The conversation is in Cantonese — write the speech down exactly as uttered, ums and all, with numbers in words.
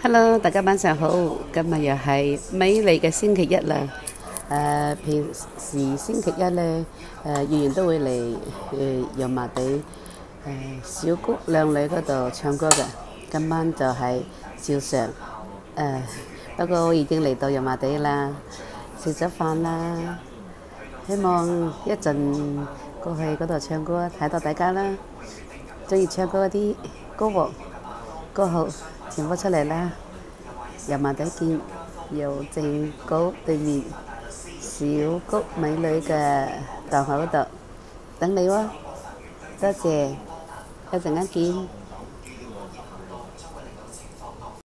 Hello，大家晚上好。今日又係美麗嘅星期一啦。誒、平時星期一咧，誒月圓都會嚟誒油麻地誒小谷靚女嗰度唱歌嘅。今晚就係照常誒，不過我已經嚟到油麻地啦，食咗飯啦。希望一陣過去嗰度唱歌，睇到大家啦。中意唱歌嗰啲歌喎歌號全部出嚟啦！油麻地見郵政局對面小谷美女嘅檔口嗰度等你喎，多謝，一陣間見。